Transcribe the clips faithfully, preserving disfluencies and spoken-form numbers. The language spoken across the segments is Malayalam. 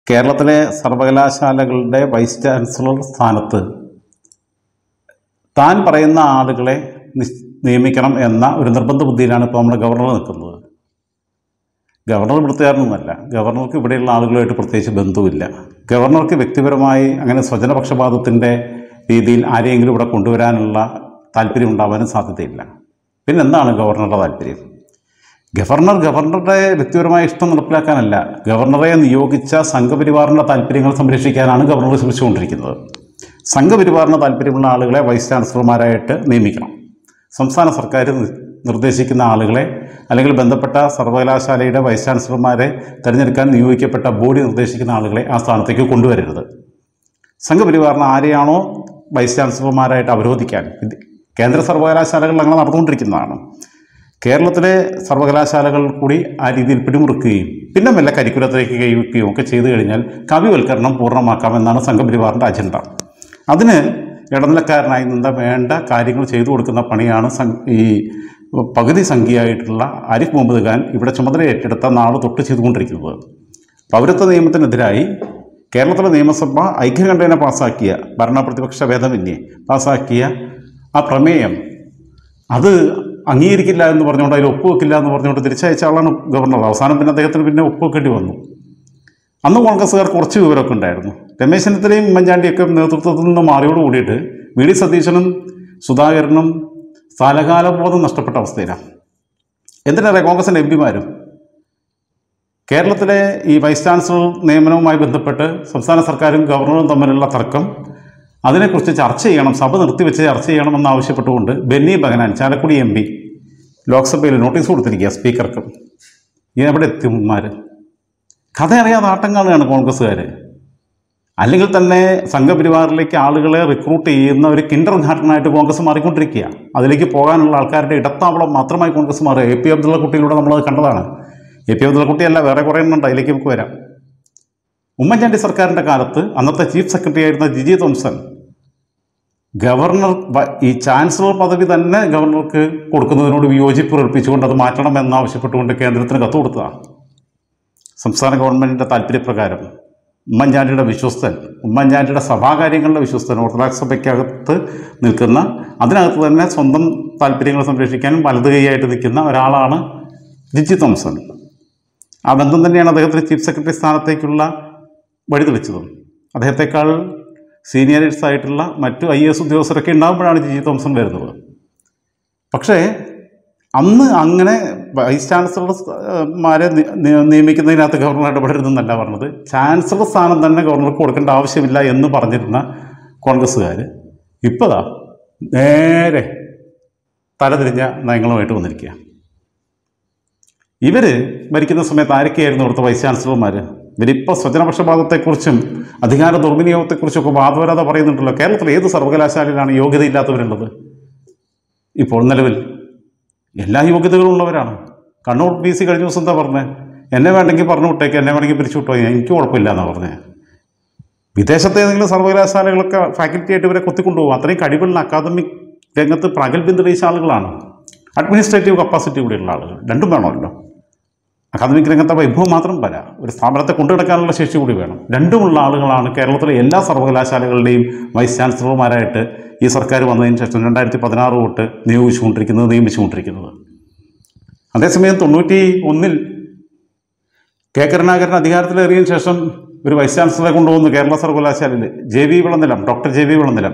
കേരളത്തിലെ സർവകലാശാലകളുടെ വൈസ് ചാൻസലർ സ്ഥാനത്ത് താൻ പറയുന്ന ആളുകളെ നിയമിക്കണം എന്ന ഒരു നിർബന്ധ ബുദ്ധിയിലാണ് ഇപ്പോൾ നമ്മുടെ ഗവർണർ നിൽക്കുന്നത്. ഗവർണർ വൃത്തികാരനൊന്നുമല്ല. ഗവർണർക്ക് ഇവിടെയുള്ള ആളുകളുമായിട്ട് പ്രത്യേകിച്ച് ബന്ധവുമില്ല. ഗവർണർക്ക് വ്യക്തിപരമായി അങ്ങനെ സ്വജനപക്ഷപാതത്തിൻ്റെ രീതിയിൽ ആരെയെങ്കിലും ഇവിടെ കൊണ്ടുവരാനുള്ള താല്പര്യം ഉണ്ടാവാനും സാധ്യതയില്ല. പിന്നെ എന്താണ് ഗവർണറുടെ താല്പര്യം? ഗവർണർ ഗവർണറുടെ വ്യക്തിപരമായ ഇഷ്ടം നടപ്പിലാക്കാനല്ല, ഗവർണറെ നിയോഗിച്ച സംഘപരിവാറിൻ്റെ താല്പര്യങ്ങൾ സംരക്ഷിക്കാനാണ് ഗവർണർ ശ്രമിച്ചുകൊണ്ടിരിക്കുന്നത്. സംഘപരിവാറിന് താല്പര്യമുള്ള ആളുകളെ വൈസ് ചാൻസലർമാരായിട്ട് നിയമിക്കണം. സംസ്ഥാന സർക്കാർ നിർദ്ദേശിക്കുന്ന ആളുകളെ അല്ലെങ്കിൽ ബന്ധപ്പെട്ട സർവകലാശാലയുടെ വൈസ് ചാൻസലർമാരെ തിരഞ്ഞെടുക്കാൻ നിയോഗിക്കപ്പെട്ട ബോഡി നിർദ്ദേശിക്കുന്ന ആളുകളെ ആ സ്ഥാനത്തേക്ക് കൊണ്ടുവരരുത്. സംഘപരിവാറിന് ആരെയാണോ വൈസ് ചാൻസലർമാരായിട്ട് അവരോധിക്കാൻ കേന്ദ്ര സർവകലാശാലകൾ അങ്ങനെ നടന്നുകൊണ്ടിരിക്കുന്നതാണ്. കേരളത്തിലെ സർവകലാശാലകൾ കൂടി ആ രീതിയിൽ പിടിമുറുക്കുകയും പിന്നെ മെല്ലെ കരിക്കുലത്തിലേക്ക് കൈവയ്ക്കുകയും ഒക്കെ ചെയ്തു കഴിഞ്ഞാൽ കവിവൽക്കരണം പൂർണ്ണമാക്കാമെന്നാണ് സംഘപരിവാറിൻ്റെ അജണ്ട. അതിന് ഇടനിലക്കാരനായി നിന്ന വേണ്ട കാര്യങ്ങൾ ചെയ്തു കൊടുക്കുന്ന പണിയാണ് ഈ പകുതി സംഖ്യയായിട്ടുള്ള ആരിഫ് മുഹമ്മദ് ഖാൻ ഇവിടെ ചുമതല ഏറ്റെടുത്ത നാളെ തൊട്ട് ചെയ്തുകൊണ്ടിരിക്കുന്നത്. പൗരത്വ നിയമത്തിനെതിരായി കേരളത്തിലെ നിയമസഭ ഐക്യകണ്ഠേന പാസ്സാക്കിയ ഭരണ പ്രതിപക്ഷ ഭേദമന്യേ പാസ്സാക്കിയ ആ പ്രമേയം അത് അംഗീകരിക്കില്ല എന്ന് പറഞ്ഞുകൊണ്ട് അതിൽ ഒപ്പുവെക്കില്ല എന്ന് പറഞ്ഞുകൊണ്ട് തിരിച്ചയച്ച ആളാണ് ഗവർണർ. അവസാനം പിന്നെ അദ്ദേഹത്തിന് പിന്നെ ഒപ്പുവെക്കേണ്ടി വന്നു. അന്ന് കോൺഗ്രസ്സുകാർ കുറച്ച് വിവരമൊക്കെ ഉണ്ടായിരുന്നു. രമേശ് ചെന്നിത്തലയും ഉമ്മൻചാണ്ടിയൊക്കെ നേതൃത്വത്തിൽ നിന്ന് മാറിയോട് കൂടിയിട്ട് വി ഡി സതീശനും സുധാകരനും സ്ഥലകാലബോധം നഷ്ടപ്പെട്ട അവസ്ഥയിലാണ്. എന്തിനേറെ കോൺഗ്രസിൻ്റെ എം പിമാരും കേരളത്തിലെ ഈ വൈസ് ചാൻസലർ നിയമനവുമായി ബന്ധപ്പെട്ട് സംസ്ഥാന സർക്കാരും ഗവർണറും തമ്മിലുള്ള തർക്കം, അതിനെക്കുറിച്ച് ചർച്ച ചെയ്യണം, സഭ നിർത്തിവെച്ച് ചർച്ച ചെയ്യണമെന്നാവശ്യപ്പെട്ടുകൊണ്ട് ബെന്നി ബെഹനാൻ ചാലക്കുടി എം പി ലോക്സഭയിൽ നോട്ടീസ് കൊടുത്തിരിക്കുക സ്പീക്കർക്ക്. എവിടെ എത്തിമാർ കഥ അറിയാതെ ആട്ടം കാണുകയാണ് കോൺഗ്രസ്സുകാർ. അല്ലെങ്കിൽ തന്നെ സംഘപരിവാറിലേക്ക് ആളുകളെ റിക്രൂട്ട് ചെയ്യുന്ന ഒരു കിൻഡർ ഗാർഡനായിട്ട് കോൺഗ്രസ് മാറിക്കൊണ്ടിരിക്കുക. അതിലേക്ക് പോകാനുള്ള ആൾക്കാരുടെ ഇടത്താവളം മാത്രമായി കോൺഗ്രസ് മാറുക. എ പി അബ്ദുള്ള കുട്ടിയിലൂടെ നമ്മളത് കണ്ടതാണ്. എ പി അബ്ദുള്ള കുട്ടിയല്ല, വേറെ കുറേ എണ്ണുണ്ട്, അതിലേക്ക് നമുക്ക് വരാം. ഉമ്മൻചാണ്ടി സർക്കാരിൻ്റെ കാലത്ത് അന്നത്തെ ചീഫ് സെക്രട്ടറി ആയിരുന്ന ജിജി തോംസൺ ഗവർണർ ഈ ചാൻസലർ പദവി തന്നെ ഗവർണർക്ക് കൊടുക്കുന്നതിനോട് വിയോജിപ്പ് പ്രകടിപ്പിച്ചുകൊണ്ട് അത് മാറ്റണം എന്നാവശ്യപ്പെട്ടുകൊണ്ട് കേന്ദ്രത്തിന് കത്ത് കൊടുത്തതാണ്. സംസ്ഥാന ഗവൺമെൻറ്റിൻ്റെ താല്പര്യപ്രകാരം ഉമ്മൻചാണ്ടിയുടെ വിശ്വസ്തൻ, ഉമ്മൻചാണ്ടിയുടെ സഭാകാര്യങ്ങളുടെ വിശ്വസ്തൻ, ഓർത്തഡോക്സ് സഭയ്ക്കകത്ത് നിൽക്കുന്ന, അതിനകത്ത് തന്നെ സ്വന്തം താല്പര്യങ്ങൾ സംരക്ഷിക്കാനും വലത് കൈയായിട്ട് നിൽക്കുന്ന ഒരാളാണ് ജിജി തോംസൺ. ആ ബന്ധം തന്നെയാണ് അദ്ദേഹത്തിന് ചീഫ് സെക്രട്ടറി സ്ഥാനത്തേക്കുള്ള വഴി തെളിച്ചതും. അദ്ദേഹത്തെക്കാൾ സീനിയേഴ്സ് ആയിട്ടുള്ള മറ്റു ഐ എ എസ് ഉദ്യോഗസ്ഥരൊക്കെ ഉണ്ടാകുമ്പോഴാണ് ജിജി തോംസൺ വരുന്നത്. പക്ഷേ അന്ന് അങ്ങനെ വൈസ് ചാൻസലർമാരെ നിയമിക്കുന്നതിനകത്ത് ഗവർണർ ഇടപെടരുതെന്നല്ല പറഞ്ഞത്. ചാൻസലർ സ്ഥാനം തന്നെ ഗവർണർക്ക് കൊടുക്കേണ്ട ആവശ്യമില്ല എന്ന് പറഞ്ഞിരുന്ന കോൺഗ്രസ്സുകാർ ഇപ്പോഴാ നേരെ തലതിരിഞ്ഞ നയങ്ങളുമായിട്ട് വന്നിരിക്കുക. ഇവർ ഭരിക്കുന്ന സമയത്ത് ആരൊക്കെയായിരുന്നു അവിടുത്തെ വൈസ് ചാൻസലർമാർ? ഇവരിപ്പോൾ സ്വജനപക്ഷപാതത്തെക്കുറിച്ചും അധികാര ദുർവിനിയോഗത്തെക്കുറിച്ചൊക്കെ വാദവരാതെ പറയുന്നുണ്ടല്ലോ. കേരളത്തിൽ ഏത് സർവകലാശാലയിലാണ് യോഗ്യതയില്ലാത്തവരുള്ളത്? ഇപ്പോൾ നിലവിൽ എല്ലാ യോഗ്യതകളും ഉള്ളവരാണ്. കണ്ണൂർ പി സി കഴിഞ്ഞ ദിവസം എന്താ പറഞ്ഞത്? എന്നെ വേണ്ടെങ്കിൽ പറഞ്ഞു വിട്ടേക്ക്, എന്നെ വേണമെങ്കിൽ പിരിച്ചു വിട്ടോ, എനിക്ക് കുഴപ്പമില്ല എന്നാണ് പറഞ്ഞത്. വിദേശത്തെ ഏതെങ്കിലും സർവകലാശാലകളൊക്കെ ഫാക്കൽറ്റി ആയിട്ട് ഇവരെ കൊത്തിക്കൊണ്ടുപോകും. അത്രയും കഴിവുള്ള അക്കാദമിക് രംഗത്ത് പ്രാഗൽഭ്യം തെളിയിച്ച ആളുകളാണ്. അഡ്മിനിസ്ട്രേറ്റീവ് കപ്പാസിറ്റി കൂടിയുള്ള ആളുകൾ രണ്ടും വേണമല്ലോ. അക്കാദമിക് രംഗത്തെ വൈഭവം മാത്രം പോരാ, ഒരു സ്ഥാപനത്തെ കൊണ്ടുനടക്കാനുള്ള ശേഷി കൂടി വേണം. രണ്ടുമുള്ള ആളുകളാണ് കേരളത്തിലെ എല്ലാ സർവകലാശാലകളുടെയും വൈസ് ചാൻസലർമാരായിട്ട് ഈ സർക്കാർ വന്നതിന് ശേഷം രണ്ടായിരത്തി പതിനാറ് തൊട്ട് നിയോഗിച്ചുകൊണ്ടിരിക്കുന്നത്, നിയമിച്ചുകൊണ്ടിരിക്കുന്നത്. അതേസമയം തൊണ്ണൂറ്റി ഒന്നിൽ കെ കരുണാകരൻ അധികാരത്തിലേറിയതിനു ശേഷം ഒരു വൈസ് ചാൻസലറെ കൊണ്ടുവന്നു കേരള സർവകലാശാലയിൽ. J V Vilanilam, doctor J V Vilanilam,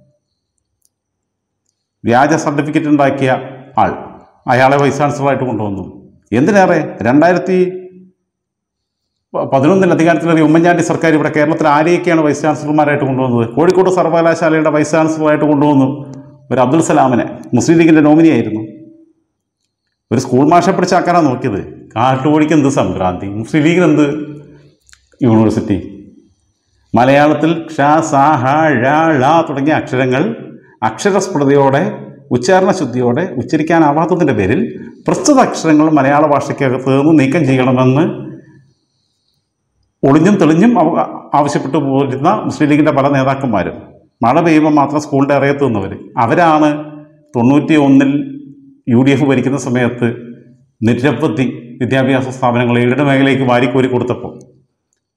വ്യാജ സർട്ടിഫിക്കറ്റ് ഉണ്ടാക്കിയ ആൾ, അയാളെ വൈസ് ചാൻസലറായിട്ട് കൊണ്ടുവന്നു. എന്തിനേറെ രണ്ടായിരത്തി പതിനൊന്നിൽ അധികാരത്തിലേറിയ ഉമ്മൻചാണ്ടി സർക്കാർ ഇവിടെ കേരളത്തിൽ ആരെയൊക്കെയാണ് വൈസ് ചാൻസലർമാരായിട്ട് കൊണ്ടുവന്നത്? കോഴിക്കോട് സർവകലാശാലയുടെ വൈസ് ചാൻസലറായിട്ട് കൊണ്ടുവന്നു ഒരു അബ്ദുൽ സലാമിനെ, മുസ്ലിം ലീഗിൻ്റെ നോമിനിയായിരുന്നു. ഒരു സ്കൂൾ മാഷെ പിടിച്ചാക്കാനാണ് നോക്കിയത്. കാട്ടുകോഴിക്ക് എന്ത് സംക്രാന്തി, മുസ്ലിം ലീഗിന് എന്ത് യൂണിവേഴ്സിറ്റി? മലയാളത്തിൽ ക്ഷ സ ഹ ഴ ള തുടങ്ങിയ അക്ഷരങ്ങൾ അക്ഷരസ്ഫുടതയോടെ ഉച്ചാരണ ശുദ്ധിയോടെ ഉച്ചരിക്കാനാവാത്തതിൻ്റെ പേരിൽ പ്രസ്തുത അക്ഷരങ്ങൾ മലയാള ഭാഷയ്ക്കകത്ത് നിന്ന് നീക്കം ചെയ്യണമെന്ന് ഒളിഞ്ഞും തെളിഞ്ഞും ആവശ്യപ്പെട്ടു പോരുന്ന മുസ്ലിം ലീഗിൻ്റെ പല നേതാക്കന്മാരും മഴ പെയ്യുമ്പോൾ മാത്രം സ്കൂളിൻ്റെ അറിയത്ത് നിന്നവർ അവരാണ് തൊണ്ണൂറ്റി ഒന്നിൽ യു ഡി എഫ് ഭരിക്കുന്ന സമയത്ത് നിരവധി വിദ്യാഭ്യാസ സ്ഥാപനങ്ങൾ എയ്ഡഡ് മേഖലയ്ക്ക് വാരിക്കോരി കൊടുത്തപ്പോൾ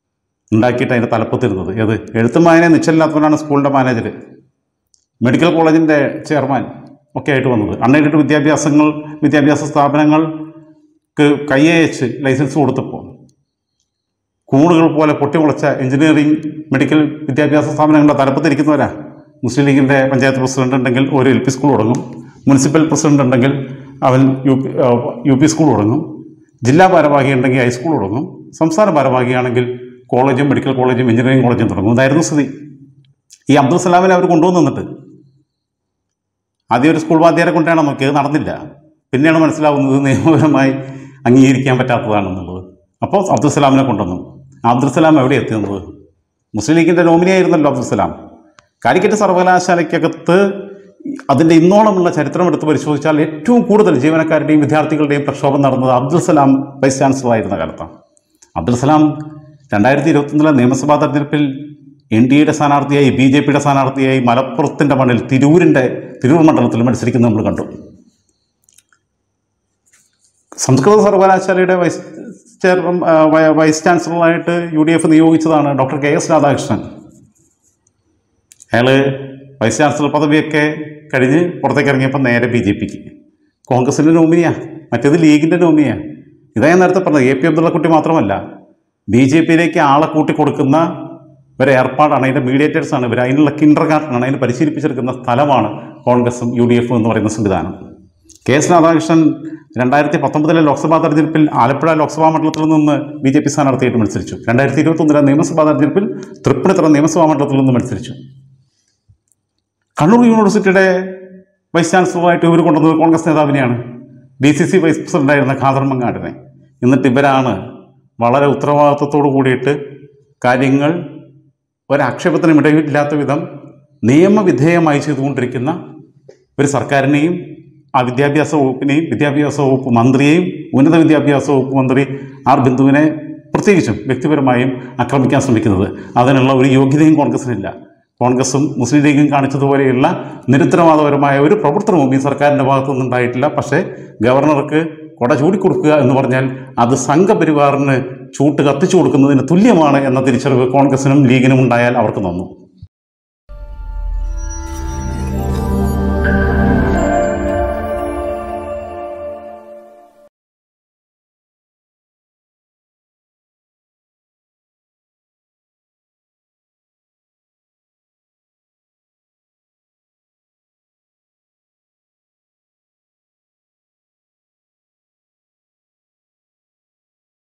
ഉണ്ടാക്കിയിട്ട് അതിൻ്റെ തലപ്പത്തിരുന്നത്. ഏത് എഴുത്തും വായന നിശ്ചയില്ലാത്തവനാണ് സ്കൂളിൻ്റെ മാനേജർ, മെഡിക്കൽ കോളേജിൻ്റെ ചെയർമാൻ ഒക്കെ ആയിട്ട് വന്നത്. അൺഎയ്ഡഡ് വിദ്യാഭ്യാസങ്ങൾ വിദ്യാഭ്യാസ സ്ഥാപനങ്ങൾക്ക് കൈയച്ച് ലൈസൻസ് കൊടുത്തപ്പോൾ കൂടുകൾ പോലെ പൊട്ടിമുളച്ച എഞ്ചിനീയറിംഗ് മെഡിക്കൽ വിദ്യാഭ്യാസ സ്ഥാപനങ്ങളുടെ തലപ്പത്തിരിക്കുന്നവരാ. മുസ്ലിം ലീഗിൻ്റെ പഞ്ചായത്ത് പ്രസിഡന്റ് ഉണ്ടെങ്കിൽ ഒരു എൽ പി സ്കൂൾ തുടങ്ങും, മുനിസിപ്പൽ പ്രസിഡന്റ് ഉണ്ടെങ്കിൽ അവൻ U P U P school തുടങ്ങും, ജില്ലാ ഭാരവാഹി ഉണ്ടെങ്കിൽ ഹൈസ്കൂൾ തുടങ്ങും, സംസ്ഥാന ഭാരവാഹിയാണെങ്കിൽ കോളേജും മെഡിക്കൽ കോളേജും എഞ്ചിനീയറിംഗ് കോളേജും തുടങ്ങും. ഇതായിരുന്നു സ്ഥിതി. ഈ അബ്ദുൽ സലാമിനെ അവർ കൊണ്ടുവന്ന് നിന്നിട്ട് ആദ്യം ഒരു സ്കൂൾ വാദ്യാരെ കൊണ്ടാണ് നോക്കിയത്, നടന്നില്ല. പിന്നെയാണ് മനസ്സിലാവുന്നത് നിയമപരമായി അംഗീകരിക്കാൻ പറ്റാത്തതാണെന്നുള്ളത്. അപ്പോൾ അബ്ദുൽ സലാമിനെ കൊണ്ടുവന്നു. അബ്ദുൽ സലാം എവിടെ എത്തുന്നത്? മുസ്ലിം ലീഗിൻ്റെ നോമിനിയായിരുന്നല്ലോ അബ്ദുൽ സലാം. കാലിക്കറ്റ് സർവകലാശാലയ്ക്കകത്ത് അതിൻ്റെ ഇന്നോളമുള്ള ചരിത്രം എടുത്ത് പരിശോധിച്ചാൽ ഏറ്റവും കൂടുതൽ ജീവനക്കാരുടെയും വിദ്യാർത്ഥികളുടെയും പ്രക്ഷോഭം നടന്നത് അബ്ദുൽ സലാം വൈസ് ചാൻസലറായിരുന്ന കാലത്താണ്. അബ്ദുൽ സലാം രണ്ടായിരത്തി ഇരുപത്തൊന്നിലെ നിയമസഭാ തെരഞ്ഞെടുപ്പിൽ എൻ ഡി എയുടെ സ്ഥാനാർത്ഥിയായി ബി ജെ പിയുടെ സ്ഥാനാർത്ഥിയായി മലപ്പുറത്തിൻ്റെ മണ്ണിൽ തിരൂരിൻ്റെ തിരൂർ മണ്ഡലത്തിൽ മത്സരിക്കുന്നത് നമ്മൾ കണ്ടു. സംസ്കൃത സർവകലാശാലയുടെ വൈസ് ചെയർ വൈസ് ചാൻസലറായിട്ട് യു ഡി എഫ് നിയോഗിച്ചതാണ് ഡോക്ടർ കെ എസ് രാധാകൃഷ്ണൻ. അയാൾ വൈസ് ചാൻസലർ പദവിയൊക്കെ കഴിഞ്ഞ് പുറത്തേക്ക് ഇറങ്ങിയപ്പോൾ നേരെ ബി ജെ പിക്ക്. കോൺഗ്രസിൻ്റെ നോമിനിയാണ്, മറ്റേത് ലീഗിൻ്റെ നോമിനിയാണ്. ഇതാ ഞാൻ നേരത്തെ പറഞ്ഞത്. എ പി അബ്ദുള്ളക്കുട്ടി മാത്രമല്ല, ബി ജെ പിയിലേക്ക് ആളെ കൂട്ടിക്കൊടുക്കുന്ന ഒരു ഏർപ്പാടാണ്, അതിൻ്റെ മീഡിയേറ്റേഴ്സാണ് ഇവർ. അതിനുള്ള കിൻഡർ ഗാർട്ടനാണ്, അതിന് പരിശീലിപ്പിച്ചെടുക്കുന്ന സ്ഥലമാണ് കോൺഗ്രസും യു ഡി എഫും എന്ന് പറയുന്ന സംവിധാനം. കെ എസ് രാധാകൃഷ്ണൻ രണ്ടായിരത്തി പത്തൊമ്പതിലെ ലോക്സഭാ തെരഞ്ഞെടുപ്പിൽ ആലപ്പുഴ ലോക്സഭാ മണ്ഡലത്തിൽ നിന്ന് ബി ജെ പി സ്ഥാനാർത്ഥിയായിട്ട് മത്സരിച്ചു. രണ്ടായിരത്തി ഇരുപത്തൊന്നിലെ നിയമസഭാ തെരഞ്ഞെടുപ്പിൽ തൃപ്പൂണിത്തുറ നിയമസഭാ മണ്ഡലത്തിൽ നിന്ന് മത്സരിച്ചു. കണ്ണൂർ യൂണിവേഴ്സിറ്റിയുടെ വൈസ് ചാൻസലറായിട്ട് ഇവർ കൊണ്ടുവന്നത് കോൺഗ്രസ് നേതാവിനെയാണ്, ഡി സി സി വൈസ് പ്രസിഡൻ്റായിരുന്ന ഖാദർ മങ്ങാടിനെ. എന്നിട്ട് ഇവരാണ് വളരെ ഉത്തരവാദിത്വത്തോടു കൂടിയിട്ട് കാര്യങ്ങൾ ഒരാക്ഷേപത്തിനും ഇടയില്ലാത്ത വിധം നിയമവിധേയമായി ചെയ്തുകൊണ്ടിരിക്കുന്ന ഒരു സർക്കാരിനെയും ആ വിദ്യാഭ്യാസ വകുപ്പിനെയും വിദ്യാഭ്യാസ വകുപ്പ് മന്ത്രിയെയും ഉന്നത വിദ്യാഭ്യാസ വകുപ്പ് മന്ത്രി ആർ ബിന്ദുവിനെ പ്രത്യേകിച്ചും വ്യക്തിപരമായും ആക്രമിക്കാൻ ശ്രമിക്കുന്നത്. അതിനുള്ള ഒരു യോഗ്യതയും കോൺഗ്രസിനില്ല. കോൺഗ്രസും മുസ്ലിം ലീഗും കാണിച്ചതുപോലെയുള്ള നിരുത്തരവാദപരമായ ഒരു പ്രവർത്തനവും ഈ സർക്കാരിൻ്റെ ഭാഗത്തു നിന്നുണ്ടായിട്ടില്ല. പക്ഷേ ഗവർണർക്ക് കൊട ചൂടിക്കൊടുക്കുക എന്ന് പറഞ്ഞാൽ അത് സംഘപരിവാറിന് ചൂട്ട് കത്തിച്ചു കൊടുക്കുന്നതിന് തുല്യമാണ് എന്ന തിരിച്ചറിവ് കോൺഗ്രസിനും ലീഗിനും ഉണ്ടായാൽ അവർക്ക് നന്നു.